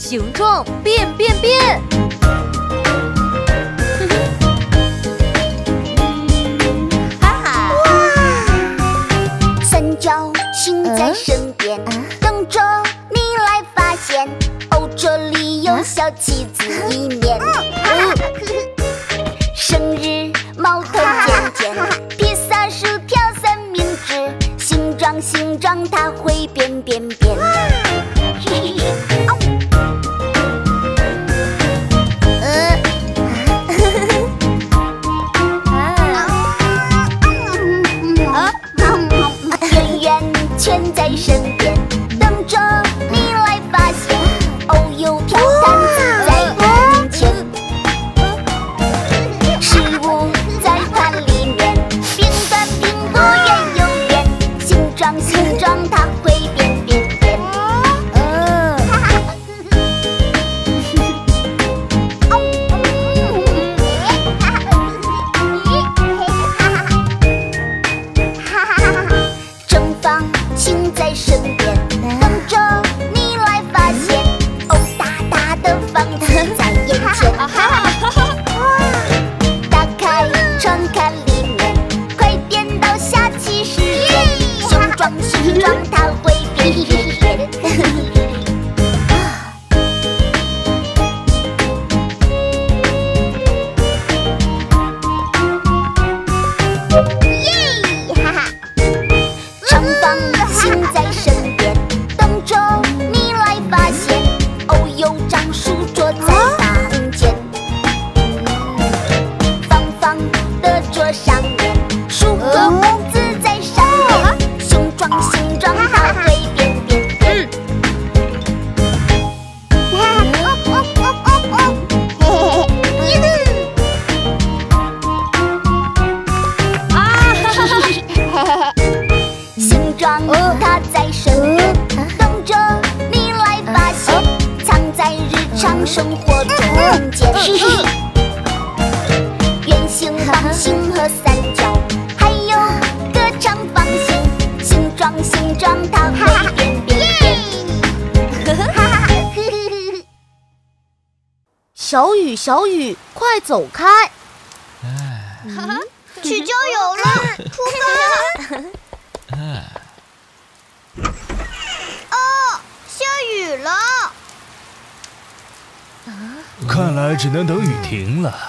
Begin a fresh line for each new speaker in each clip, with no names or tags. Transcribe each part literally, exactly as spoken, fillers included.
形状变变变。
哈哈！哇！三角形在身边，等着你来发现。哦，这里有小旗子一面。生日毛头尖尖，披萨薯条三明治，形状形状它会变变变。圆圆圈在身边，等着你来发现。哦，有条毯子在眼前。食物在盘里面，饼干苹果圆又圆，形状形状它会变变变。嗯，正方形在身边，等着你来发现。哦，大大的房子在眼前。打开窗看里面，快点到下起时间。形状形状它会变变变。耶！哈哈！长方形在身边，等着你来发现。哦，有张书桌在房间。方方的桌上面，书和本子在上面。形状形状它会变变变。形状它在身边，等着你来发现，藏在日常生活中间。圆形、方形和三角，还有个长方形，形状形状它会变变变。
小雨，小雨，快走开！
去郊游了，出发！哦，下雨了。
看来只能等雨停了。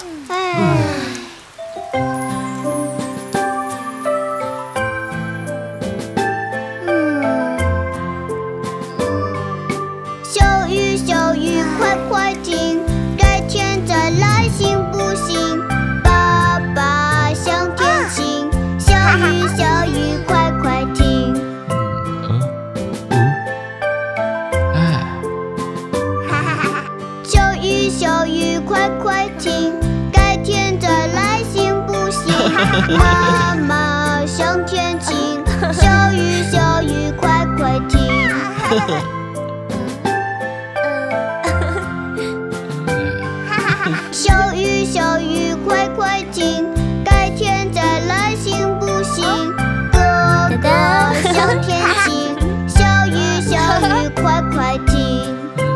小雨小雨快快停，改天再来行不行？爸爸向天晴，小雨小雨快快停。小雨小雨快快停，改天再来行不行？妈妈向天晴，小雨小雨快快停。小雨小雨快快停，改天再来行不行？哥哥向天晴，小雨小雨快快停。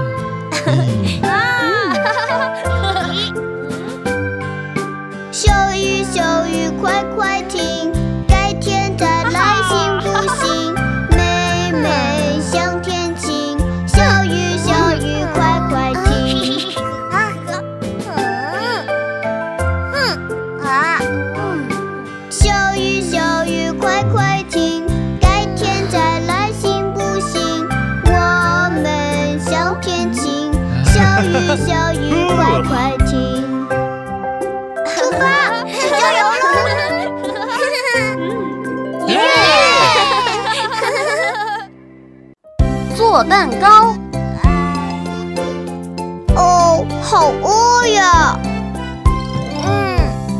小雨小雨快快停，改天再来行不行？妹妹向天晴，小雨小雨快快停。小雨小雨快快停，改天再来行不行？我们向天晴，小雨小雨快快停。出发，去郊游喽！
耶！做蛋糕。
哦，好饿呀！嗯，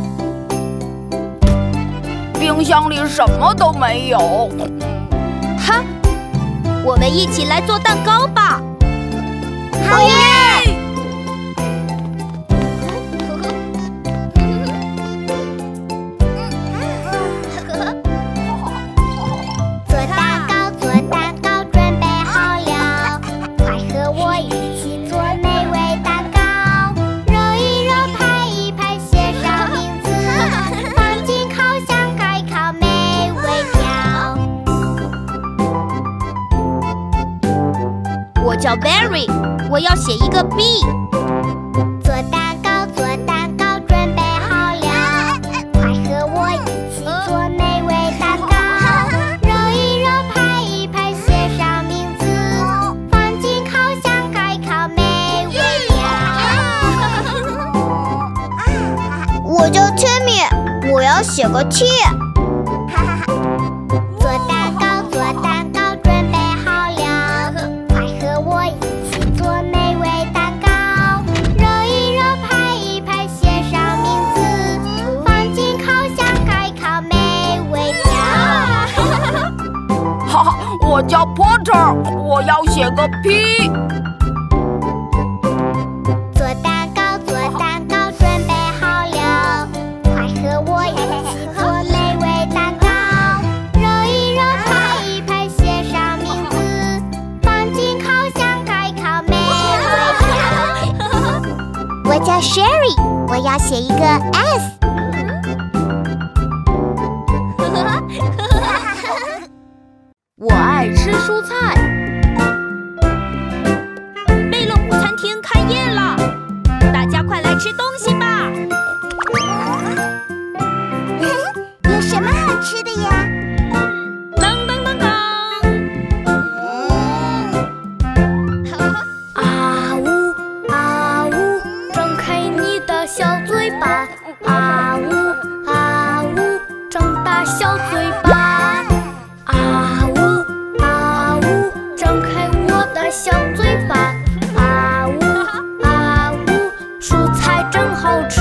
冰箱里什么都没有。
哈，我们一起来做蛋糕吧！
好耶！做蛋糕，做蛋糕，准备好了，快和我一起做
我叫 Berry， 我要写一个 B。
做蛋糕，做蛋糕，准备好了，快和我一起做美味蛋糕。揉一揉，拍一拍，写上名字，放进烤箱盖烤，美味了。我叫 Timmy， 我要写个 T。做蛋糕，做蛋糕，准备好了，快和我一起做美味蛋糕。揉一揉，拍一拍，写上名字，放进烤箱盖烤，美味了。
哈哈，我叫 Porter， 我要写个 P。
做蛋糕，做蛋糕，准备好了，快和我一起做美味蛋糕。揉一揉，拍一拍，写上名字，放进烤箱盖烤，美味了。我叫 Sherry， 我要写一个 S。
我爱吃蔬菜。贝乐午餐厅开业了，大家快来吃东西吧！
有什么好吃的呀？
当当当当！
啊呜啊呜，张开你的小嘴巴！啊呜啊呜，张大小嘴巴！啊呜啊呜，张开我的小嘴巴！啊呜啊呜，蔬菜真好吃！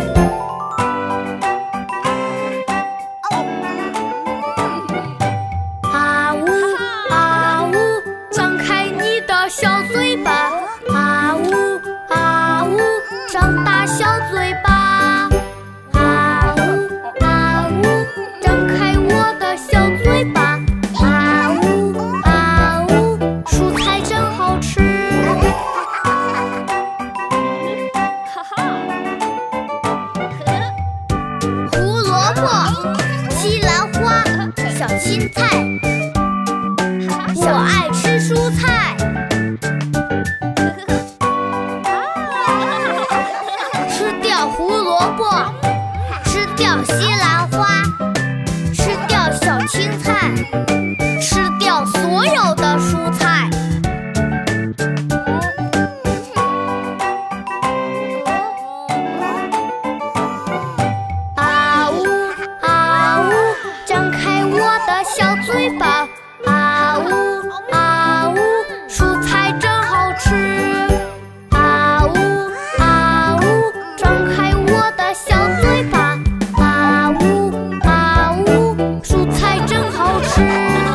啊呜啊呜，张开你的小嘴巴！啊呜啊呜，张大小嘴巴！啊呜啊呜，张开我的小嘴巴！啊呜啊呜，蔬菜真好吃！
哈哈！
胡萝卜、西兰花、小青菜，我爱吃蔬菜。吃掉胡萝卜，吃掉西兰花，吃掉小青菜，吃掉所有的蔬菜。啊呜啊呜，张开我的小嘴巴！啊呜啊呜，蔬菜真好吃！啊呜啊呜，张开我的小嘴巴！啊呜啊呜，蔬菜真好吃！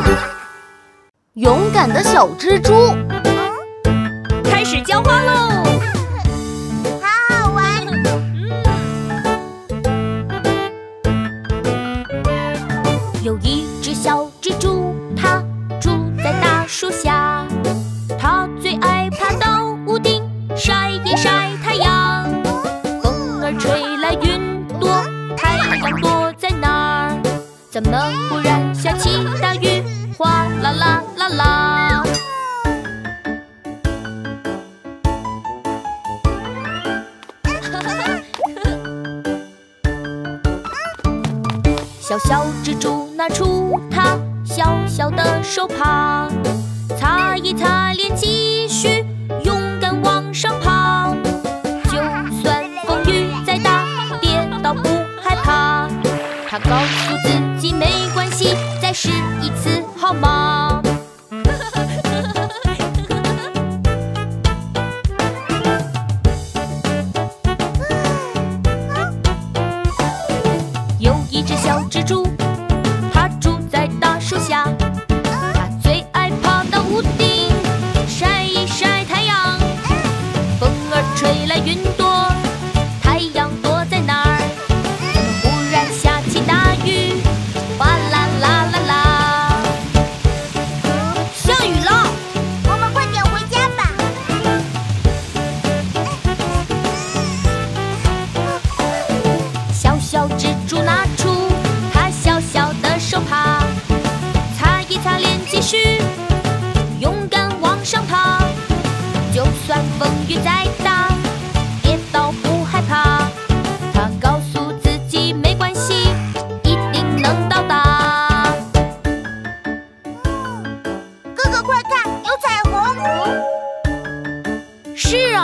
勇敢的小蜘蛛，开始浇花喽！
好好玩。
有一只小蜘蛛，它住在大树下，它最爱爬到屋顶晒一晒太阳。风儿吹来云朵，太阳躲在哪儿？怎么忽然下起大雨？哗啦啦啦啦！小小蜘蛛拿出它小小的手帕，擦一擦脸，继续勇敢往上爬。就算风雨再大，跌倒不害怕。它告诉自己没关系，再试一次好吗？有一只小蜘蛛，它住在大树下，它最爱爬到屋顶晒一晒太阳。风儿吹来云朵，太阳躲在哪儿？怎么忽然下起大雨？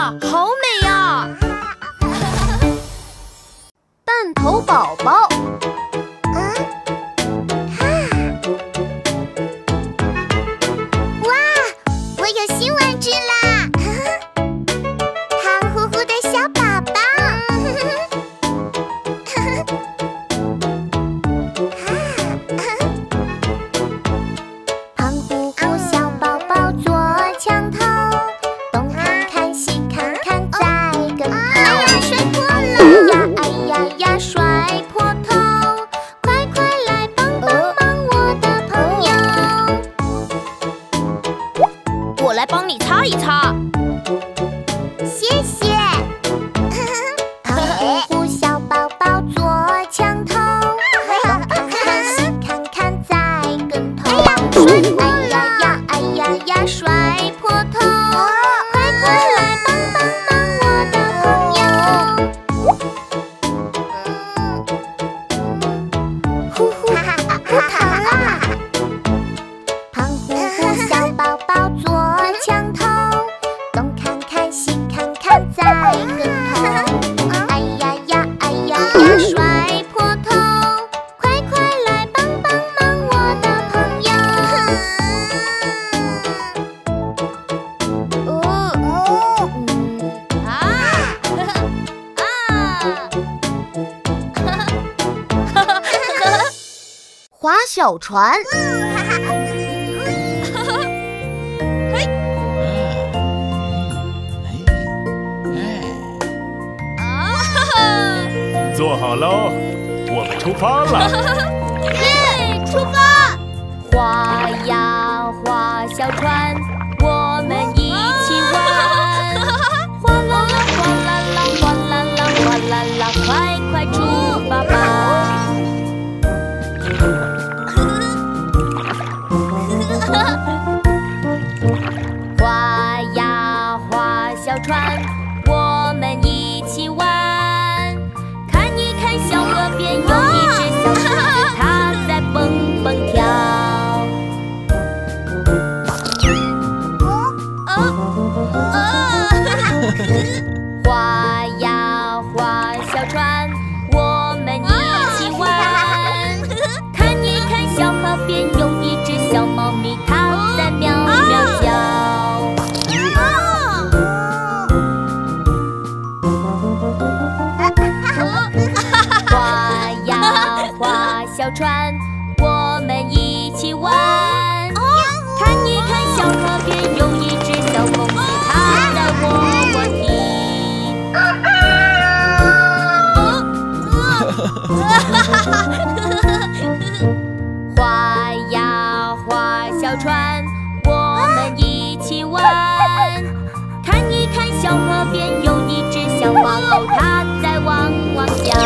哇，好美呀！
弹头宝宝。小船。
坐好喽，我们出发了。
耶，出发！
划呀划小船，我们一起玩。哗啦啦，哗啦啦，哗啦啦，哗啦啦，快快出发吧！划呀划小船，我们一起玩。看一看小河边有一只小兔子，它在蹦蹦跳。划呀划小船，我们一起玩。看一看小河边有一只小猫咪，它在喵喵叫。划呀划小船，我们一起玩。看一看小河边有一只小公鸡，它在窝窝啼。划呀划小船，我们一起玩。看一看小河边有一只小花狗，它在汪汪叫。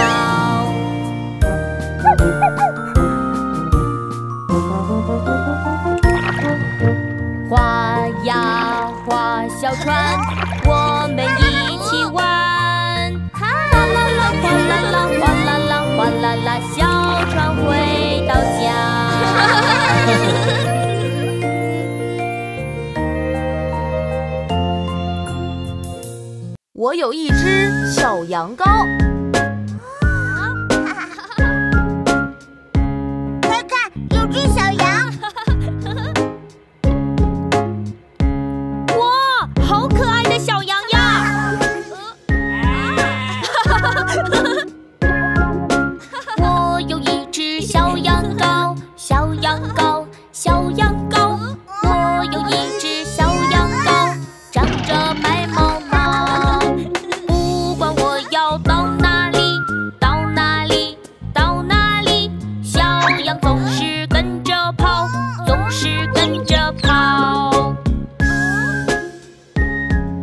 划呀划小船，我们一起玩。哗啦啦，哗啦啦，哗啦啦，哗啦啦，小船回到家。
我有一只小羊羔。
快看，有只小羊！
哇，好可爱的小羊呀！
我有一只小羊羔，小羊羔，小羊羔。我有一只小羊羔，长着白毛毛。不管我要到哪里，到哪里，到哪里，小羊总是跟着跑，总是跟着跑。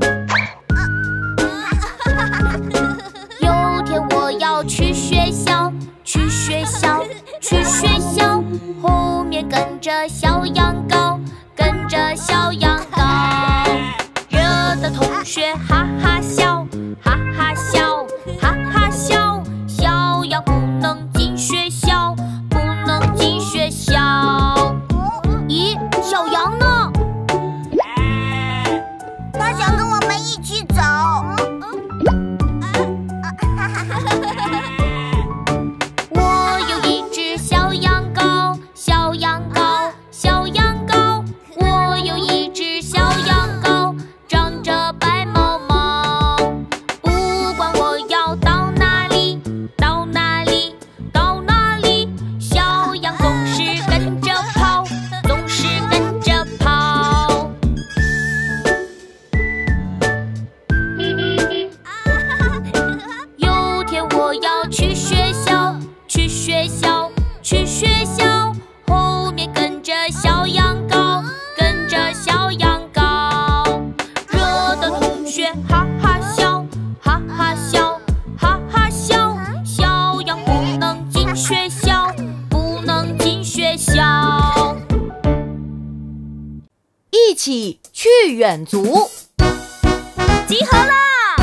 起去远足。
集合啦！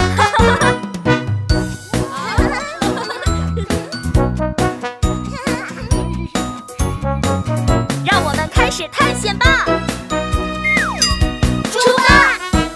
让我们开始探险吧！出发！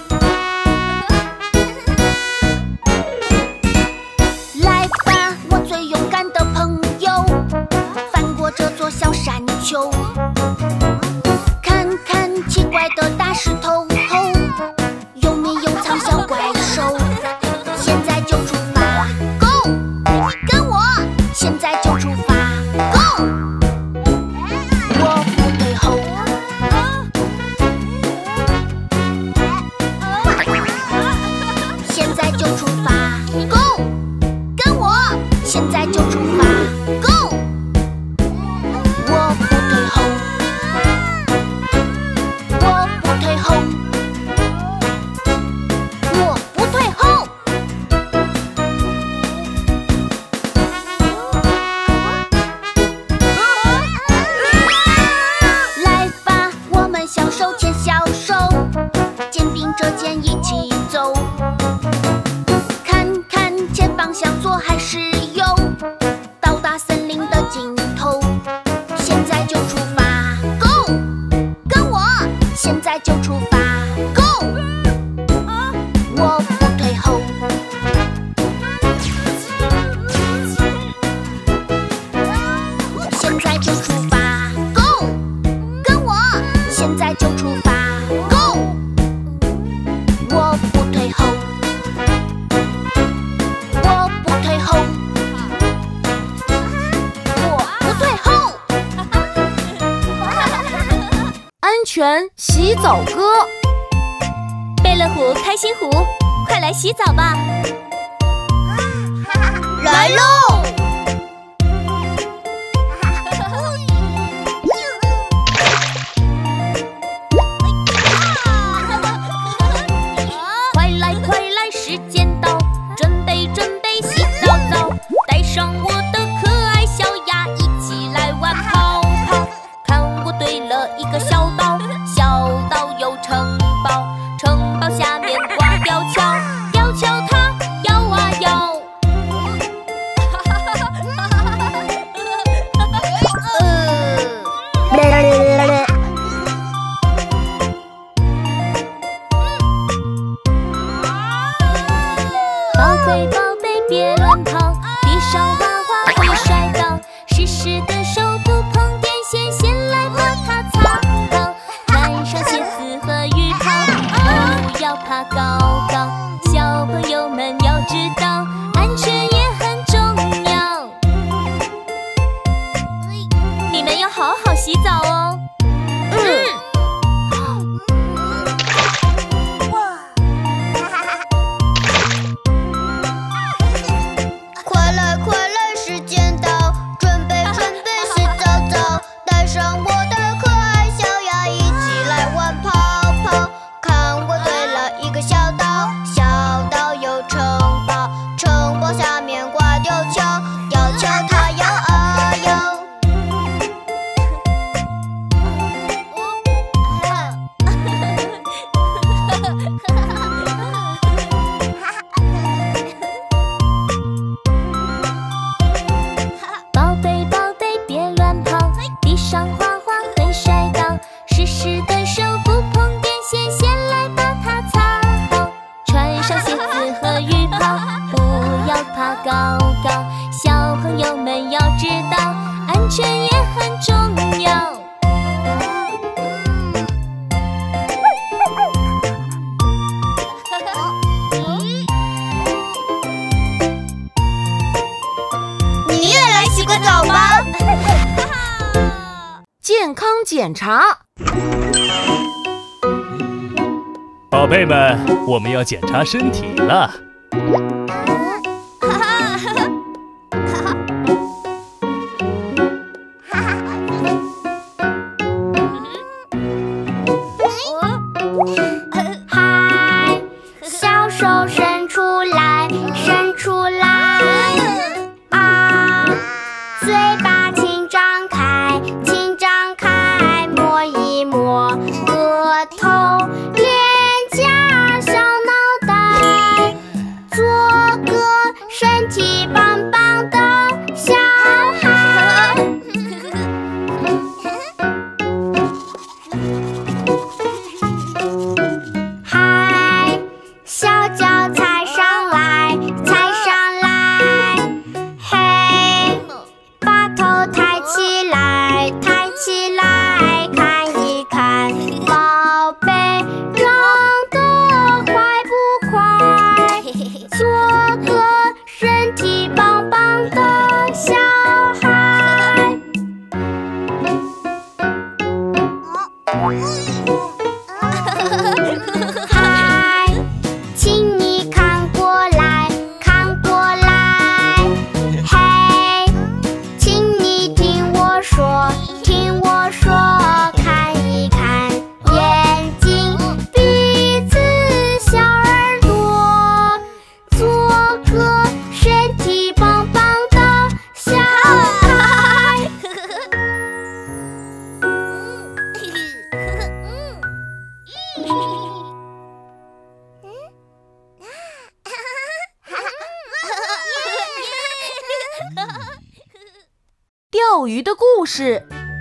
来吧，我最勇敢的朋友，翻过这座小山丘，看看奇怪的大石头后，有没有藏小怪兽？现在就出发 ，Go！ 跟我，现在就出发 ，Go！ 我不退后。现在就出发 ，Go！ 跟我，现在就出发 ，Go！ 我不退后，我不退后，我不退后。来吧，我们小手牵小手，肩并着肩一起走。看看前方向左还是右，到达森林的尽头。现在就出发 ，Go！ 跟我，现在就出发 ，Go！ 我不退后。现在就出发 ，Go！ 跟我，现在就出发 ，Go！ 我不退后。我不退后，我不退后。
安全洗澡歌。
贝乐虎、开心虎，快来洗澡吧！
来喽！
快来快来，时间到，准备准备洗澡澡，带上我的可爱小鸭，一起来玩泡泡。看我堆了一个小岛，小岛有城堡，城堡下面挂吊桥，吊桥它摇啊摇。宝贝宝贝别乱跑，地上滑滑会摔倒，湿湿的手不碰电线，先来把它擦好。穿上鞋子和雨袍，不要爬高高。小朋友们要知道，安全也很重要。你们要好好洗澡哦。
快来快来，时间到，准备准备洗澡澡，带上我的可爱小鸭，一起来玩泡泡。看我堆了一个小岛，小岛有城堡，城堡下面挂吊桥，吊桥它摇啊摇。
宝贝宝贝别乱跑，地上滑滑会摔倒，湿湿的手不碰电线，先来把它擦好。穿上鞋子和雨袍，不要爬高高。小朋友们要知道，安全也很重要。
你也来洗个澡吧。
健康检查。
宝贝们，我们要检查身体了。
嗨，小手伸出来，伸出来。啊，嘴巴请张开，请张开，摸一摸额头。
小鱼的故事。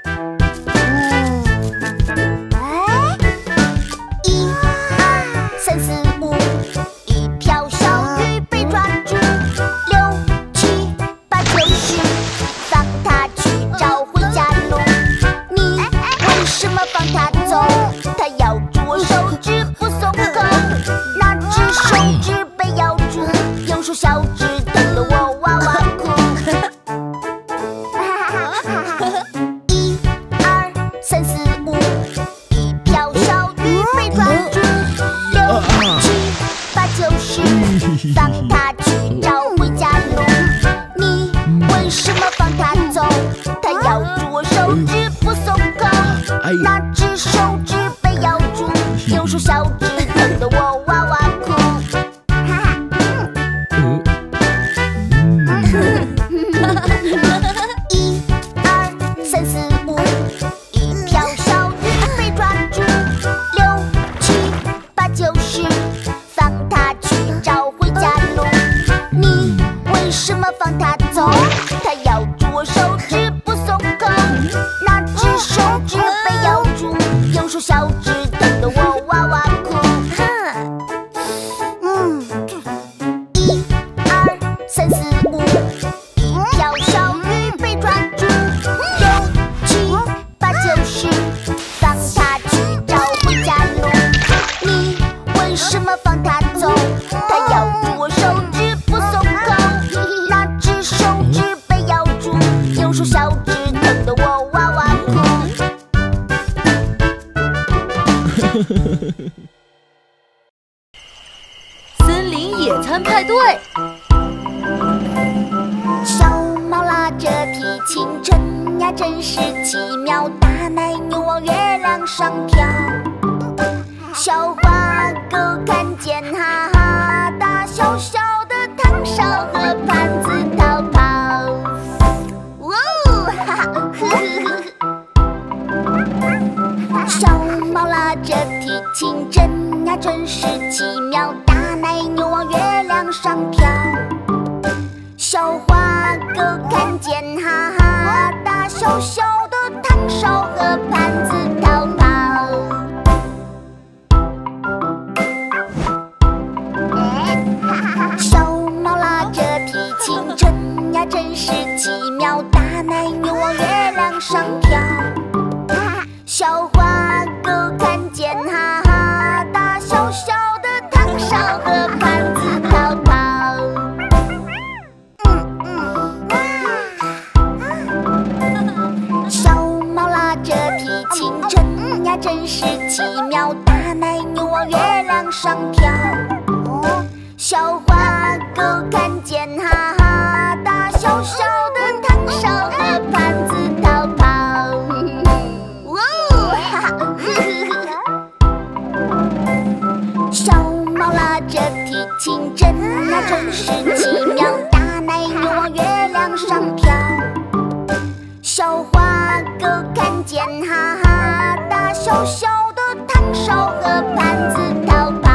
哎，一二三四五，一条小鱼被抓住。六七八九十，放它去找回家路。你为什么放它走？它咬住我手指不松口，那只手指被咬住，用手小指疼得我哇哇哭。一二三四五，一条小鱼被抓住。六七八九十，放它去找回家路。你为什么放它走？它咬住我手指不松口，那只手指被咬住，用手小指疼得我哇哇哭。一二三四五，一条小鱼被抓住。六七八九十，放它去找回家路。你为什么放它走？它咬住我手指不松口，那只手指被咬住，用手小指疼得我哇哇哭。嗯，一二三四五，一条小鱼被抓住。六七八九十，放它去找回家路。你为什么放它走？它咬住我手指不松口，那只手指被咬住，用手小指疼得我哇哇哭。
森林野餐派对。
小猫拉着提琴，真呀真是奇妙，大奶牛往月亮上跳。小花狗看见，哈哈大小小的汤勺和盘子逃跑。哇哦，哈哈，呵呵呵。小猫拉着提琴，真呀真是奇妙，大奶牛往月亮上跳。小花狗看见，哈哈大小小的汤勺和盘子逃跑。小猫拉着提琴，真呀真是奇妙，大奶牛往月亮上跳。小花狗看见，哈哈大小小的汤勺和盘子逃跑。小猫拉着提琴，真呀真是奇妙，大奶牛往月亮上跳。小花狗看见，哈哈大小小的汤勺和盘子逃跑。哇哦，哈哈，小猫拉着提琴，真呀真是奇妙，大奶牛往月亮上跳。小花狗看见，哈哈大小小的汤勺和盘子逃跑。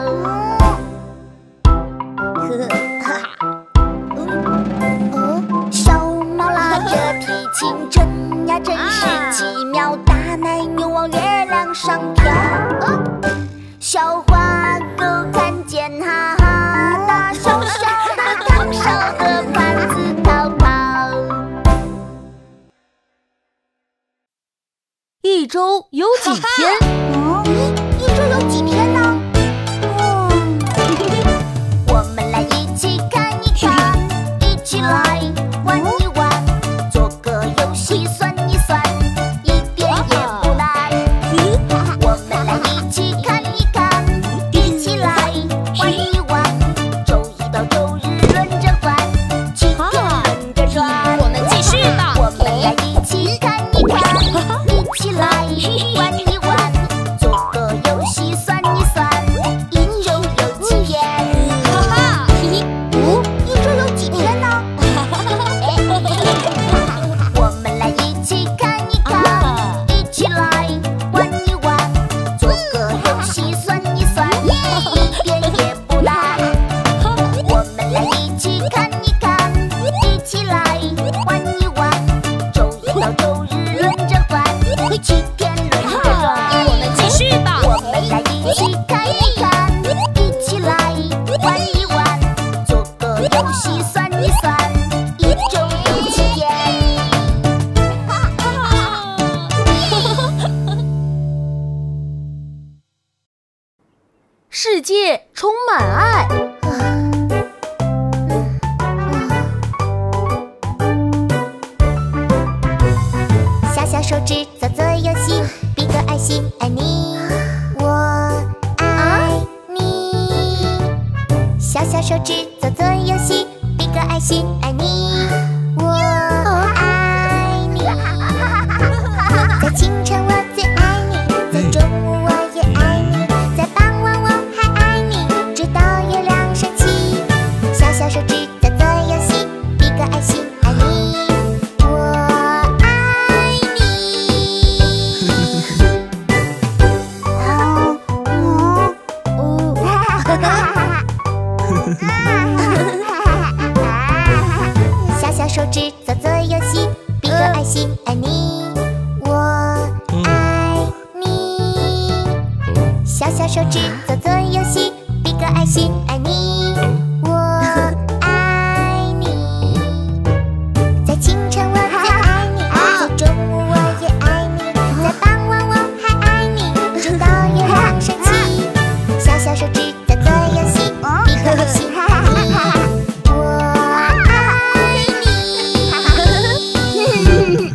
小猫拉着提琴，真呀真是奇妙，大奶牛往月亮上跳。小花狗看见，哈哈大小小的汤勺和盘子逃跑。
一周有几天？
嗯，一周有几天呢？嗯，我们来一起看一看，一起来玩一玩，做个游戏算一算，一点也不难。我们来一起看一看，一起来玩一玩，周一到周日轮着换，七天轮着转。
我们继续吧。
我们来一起看一看，一起来玩一玩，
世界充满爱。
小小手指做做游戏，比个爱心，爱你，我爱你。小小手指做做游戏，比个爱心，爱你，我爱你。在清晨我最爱你，在中午我也爱你，在傍晚我还爱你，直到月亮升起。小小手指做做游戏，比个爱心，爱你，我爱你。哦哦哦！小小手指做做游戏，比个爱心，爱你，我爱你。小小手指做做游戏，比个爱心，爱你，我爱你。在清晨我最爱你，在中午我也爱你，在傍晚我还爱你，直到月亮升起。小小手指做做游戏，比个爱心，爱你，我爱你。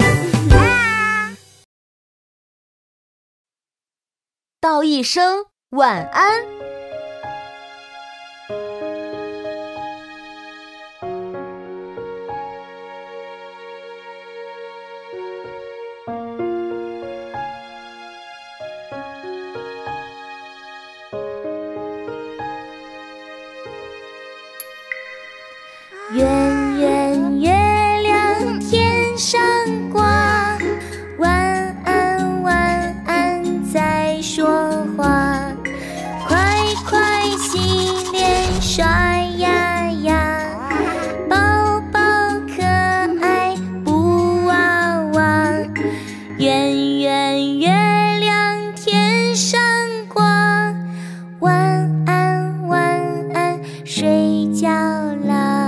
道一声晚安。
圆圆月亮天上挂，晚安晚安在说话，快快洗脸刷牙呀，宝宝可爱布娃娃。圆圆月亮天上挂，晚安晚安睡觉啦。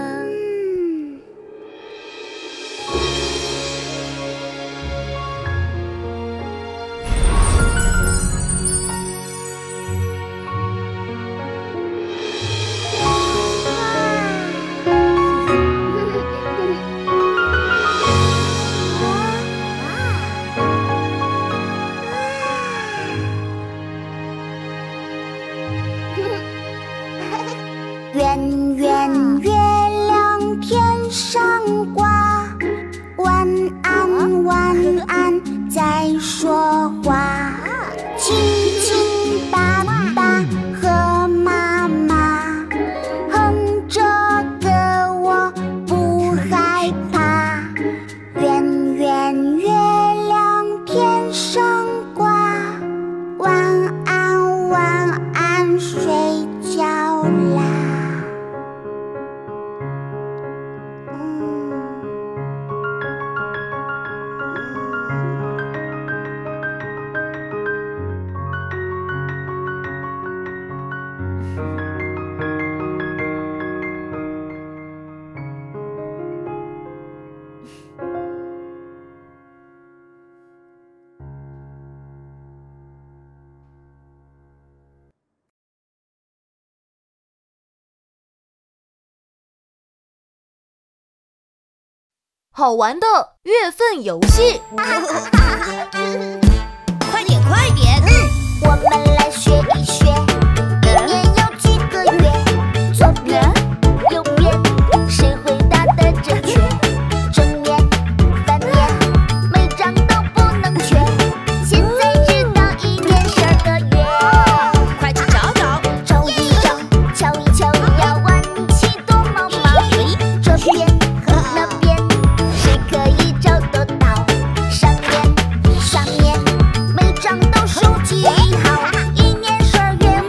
圆圆月亮天上挂，晚安晚安在说话，亲亲爸爸和妈妈，哼着歌我不害怕。圆圆月亮天上挂，晚安晚安睡觉啦。
好玩的月份游戏。
快点快点！
我们来学一学，一年有几个月？左边、右边，谁回答的正确？正面、反面，每张都不能缺。现在知道一年十二个月，
快去找找！
找一找，瞧一瞧，要玩起多毛毛。这边和那边，谁可以找得到？上面、下面，每张都数记好。一年十二月。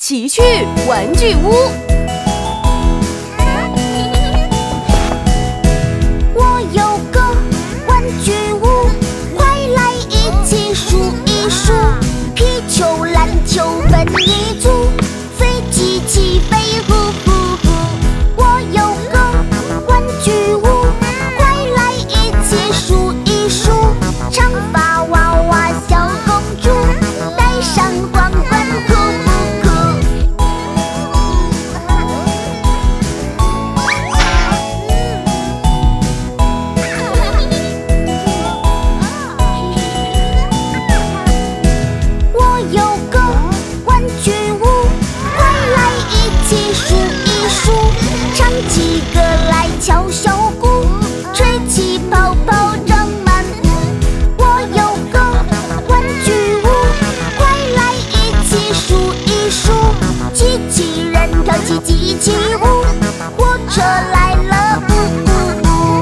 奇趣玩具屋。
我有个玩具屋，快来一起数一数，皮球、篮球分一组，飞机起飞呼呼呼。我有个玩具屋，快来一起数一数，长发娃娃小公主，戴上皇冠酷不酷？我有个玩具屋，快来一起数一数，唱起歌来敲小鼓，吹起泡泡装满屋。我有个玩具屋，快来一起数一数，机器人跳起机器舞，火车来了呜呜呜。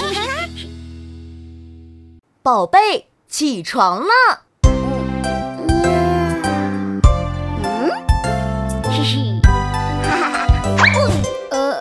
宝贝，起床了。
嗯，嘿嘿，哈哈，呃，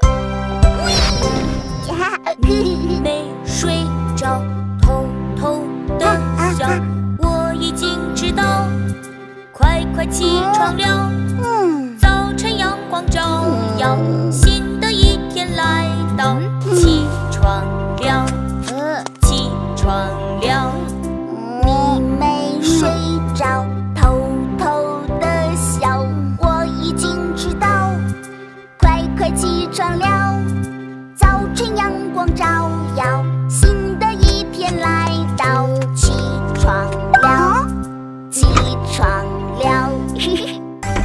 你没睡着，偷偷的笑，我已经知道，快快起床了。
嗯，
早晨阳光照耀，新的一天来到，起床了，
呃，
起床了。
你没睡着，偷偷的笑，我已经知道，快快起床了，早晨阳光照耀，新的一天来到，起床了，起床了，嘿嘿。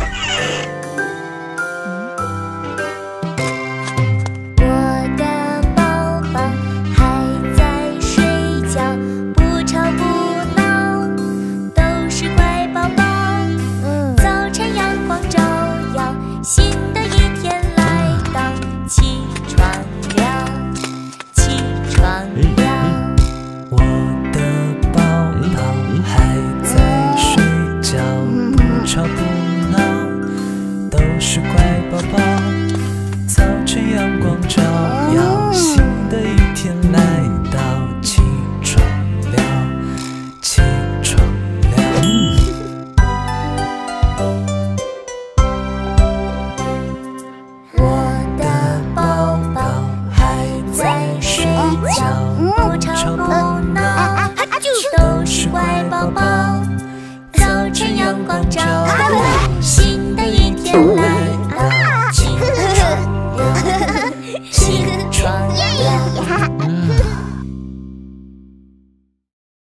我的宝宝还在睡觉，不吵不闹，都是乖宝宝。早晨阳光照耀，新的一天来到，起床了，起床了。
我的宝宝还在睡觉，不吵不闹，都是乖宝宝。早晨阳光照耀，